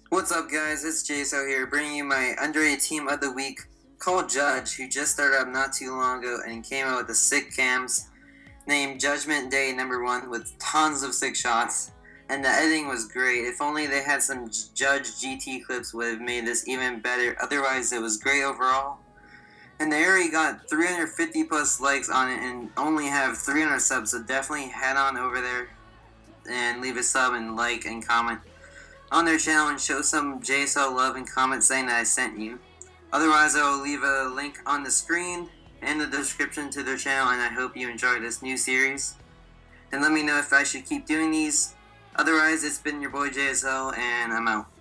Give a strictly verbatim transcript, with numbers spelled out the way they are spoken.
What's up, guys? It's J S L here, bringing you my underrated team of the week called Judge, who just started up not too long ago and came out with the sick cams named Judgment Day Number One with tons of sick shots, and the editing was great. If only they had some Judge G T clips, would have made this even better. Otherwise, it was great overall. And they already got three hundred fifty plus likes on it and only have three hundred subs, so definitely head on over there and leave a sub and like and comment on their channel and show some J S L love and comment saying that I sent you. Otherwise, I will leave a link on the screen and the description to their channel, and I hope you enjoy this new series. And let me know if I should keep doing these. Otherwise, it's been your boy J S L, and I'm out.